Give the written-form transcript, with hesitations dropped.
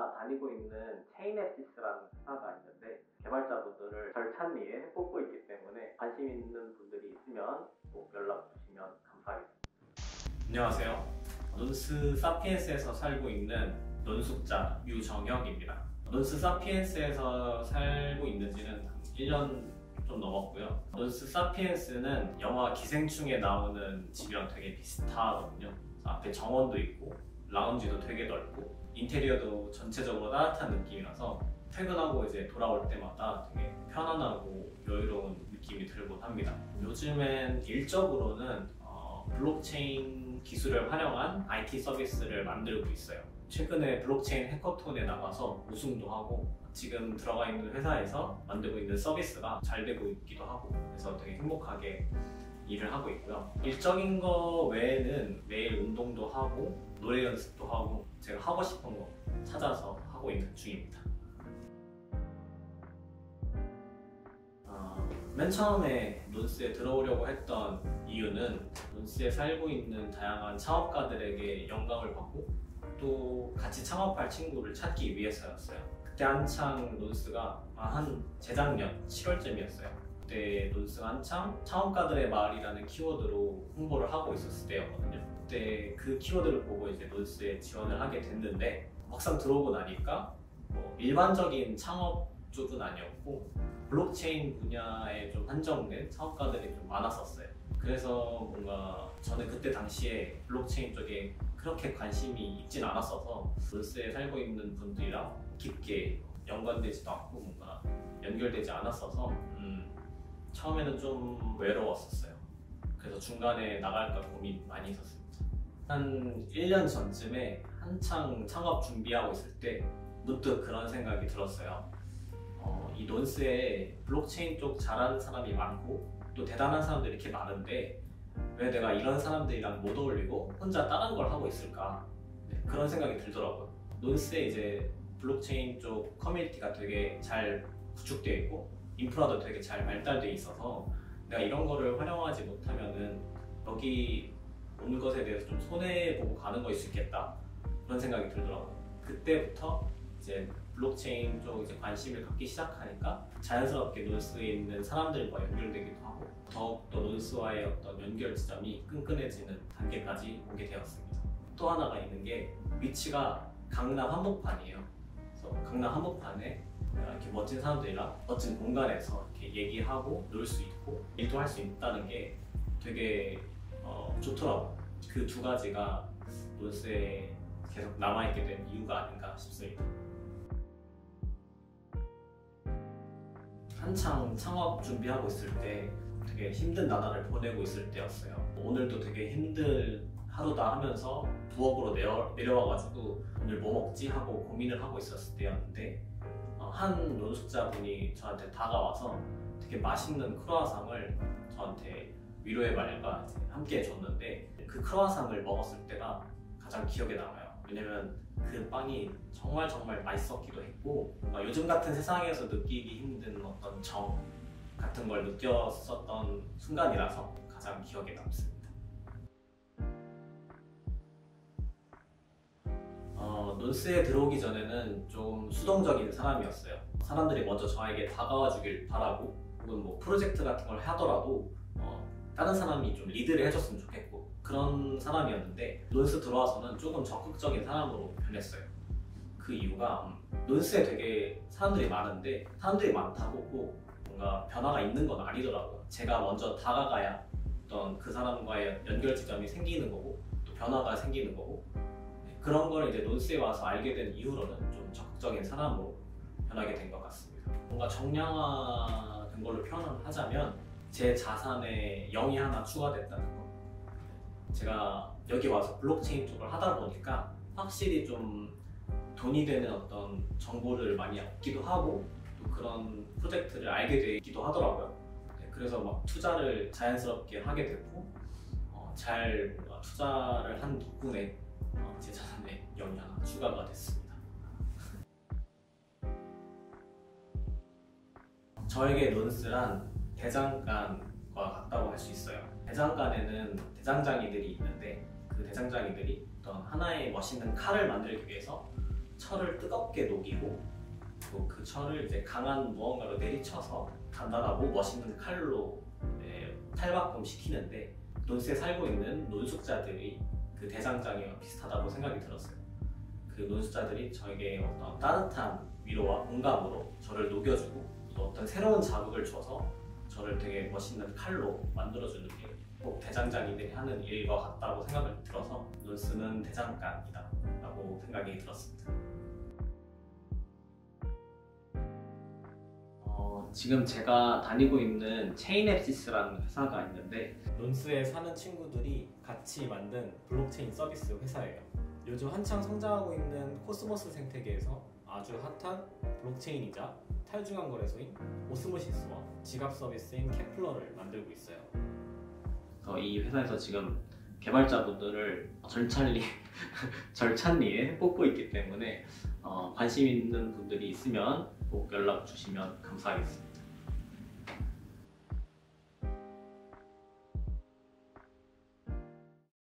제가 다니고 있는 체인에시스라는 회사가 있는데 개발자분들을 절찬리에 뽑고 있기 때문에 관심 있는 분들이 있으면 꼭 연락 주시면 감사하겠습니다. 안녕하세요. 논스 사피엔스에서 살고 있는 논숙자 유정혁입니다. 논스 사피엔스에서 살고 있는 지는 1년 좀 넘었고요. 논스 사피엔스는 영화 기생충에 나오는 집이랑 되게 비슷하거든요. 앞에 정원도 있고 라운지도 되게 넓고 인테리어도 전체적으로 따뜻한 느낌이라서 퇴근하고 이제 돌아올 때마다 되게 편안하고 여유로운 느낌이 들곤 합니다. 요즘엔 일적으로는 블록체인 기술을 활용한 IT 서비스를 만들고 있어요. 최근에 블록체인 해커톤에 나가서 우승도 하고 지금 들어가 있는 회사에서 만들고 있는 서비스가 잘 되고 있기도 하고 그래서 되게 행복하게 일을 하고 있고요. 일적인 거 외에는 매일 운동도 하고 노래 연습도 하고 제가 하고 싶은 거 찾아서 하고 있는 중입니다. 맨 처음에 논스에 들어오려고 했던 이유는 논스에 살고 있는 다양한 창업가들에게 영감을 받고 또 같이 창업할 친구를 찾기 위해서였어요. 그때 한창 논스가 한 재작년 7월쯤이었어요. 그때 논스가 한창 창업가들의 마을이라는 키워드로 홍보를 하고 있었을 때였거든요. 그때 그 키워드를 보고 이제 논스에 지원을 하게 됐는데 막상 들어오고 나니까 일반적인 창업 쪽은 아니었고 블록체인 분야에 좀 한정된 창업가들이 좀 많았었어요. 그래서 뭔가 저는 그때 당시에 블록체인 쪽에 그렇게 관심이 있진 않았어서 논스에 살고 있는 분들이랑 깊게 연관되지도 않고 뭔가 연결되지 않았어서 처음에는 좀 외로웠었어요. 그래서 중간에 나갈까 고민 많이 했었습니다. 한 1년 전쯤에 한창 창업 준비하고 있을 때 문득 그런 생각이 들었어요. 이 논스에 블록체인 쪽 잘하는 사람이 많고 또 대단한 사람들이 이렇게 많은데 왜 내가 이런 사람들이랑 못 어울리고 혼자 다른 걸 하고 있을까? 그런 생각이 들더라고요. 논스에 이제 블록체인 쪽 커뮤니티가 되게 잘 구축되어 있고 인프라도 되게 잘 발달되어 있어서 내가 이런 거를 활용하지 못하면은 여기 온 것에 대해서 좀 손해보고 가는 거일 수 있겠다 그런 생각이 들더라고요. 그때부터 이제 블록체인 쪽 이제 관심을 갖기 시작하니까 자연스럽게 논스에 있는 사람들과 연결되기도 하고 더욱더 논스와의 어떤 연결 지점이 끈끈해지는 단계까지 오게 되었습니다. 또 하나가 있는 게 위치가 강남 한복판이에요. 그래서 강남 한복판에 이렇게 멋진 사람들이랑 멋진 공간에서 이렇게 얘기하고 놀 수 있고 일도 할 수 있다는 게 되게 좋더라고요. 그 두 가지가 논스에 계속 남아있게 된 이유가 아닌가 싶습니다. 한창 창업 준비하고 있을 때 되게 힘든 나날을 보내고 있을 때였어요. 오늘도 되게 힘든 하루다 하면서 부엌으로 내려와가지고 오늘 뭐 먹지 하고 고민을 하고 있었을 때였는데 한 논숙자분이 저한테 다가와서 되게 맛있는 크루아상을 저한테 위로의 말과 함께 해줬는데 그 크루아상을 먹었을 때가 가장 기억에 남아요. 왜냐면 그 빵이 정말 맛있었기도 했고 요즘 같은 세상에서 느끼기 힘든 어떤 정 같은 걸 느꼈었던 순간이라서 가장 기억에 남습니다. 논스에 들어오기 전에는 좀 수동적인 사람이었어요. 사람들이 먼저 저에게 다가와 주길 바라고 혹은 뭐 프로젝트 같은 걸 하더라도 다른 사람이 좀 리드를 해줬으면 좋겠고 그런 사람이었는데 논스 들어와서는 조금 적극적인 사람으로 변했어요. 그 이유가 논스에 되게 사람들이 많은데 사람들이 많다고 꼭 뭔가 변화가 있는 건 아니더라고요. 제가 먼저 다가가야 어떤 그 사람과의 연결 지점이 생기는 거고 또 변화가 생기는 거고 그런 걸 이제 논스에 와서 알게 된 이후로는 좀 적극적인 사람으로 변하게 된 것 같습니다. 뭔가 정량화된 걸로 표현을 하자면 제 자산에 0이 하나 추가됐다는 거. 제가 여기 와서 블록체인 쪽을 하다 보니까 확실히 좀 돈이 되는 어떤 정보를 많이 얻기도 하고 또 그런 프로젝트를 알게 되기도 하더라고요. 그래서 막 투자를 자연스럽게 하게 됐고 잘 투자를 한 덕분에 제 자산에 0이 하나 추가가 됐습니다. 저에게 논스란 대장간과 같다고 할 수 있어요. 대장간에는 대장장이들이 있는데 그 대장장이들이 어떤 하나의 멋있는 칼을 만들기 위해서 철을 뜨겁게 녹이고 또 그 철을 이제 강한 무언가로 내리쳐서 단단하고 멋있는 칼로 탈바꿈 시키는데 논스에 살고 있는 논숙자들이 그 대장장이와 비슷하다고 생각이 들었어요. 그 논숙자들이 저에게 어떤 따뜻한 위로와 공감으로 저를 녹여주고 또 어떤 새로운 자극을 줘서 저를 되게 멋있는 칼로 만들어주는 게 꼭 대장장이들이 하는 일과 같다고 생각을 들어서 논스는 대장간이다 라고 생각이 들었습니다. 지금 제가 다니고 있는 체인앱시스라는 회사가 있는데 논스에 사는 친구들이 같이 만든 블록체인 서비스 회사예요. 요즘 한창 성장하고 있는 코스모스 생태계에서 아주 핫한 블록체인이자 탈중앙 거래소인 오스모시스와 지갑 서비스인 케플러를 만들고 있어요. 이 회사에서 지금 개발자분들을 절찬리에 뽑고 있기 때문에 관심 있는 분들이 있으면 꼭 연락 주시면 감사하겠습니다.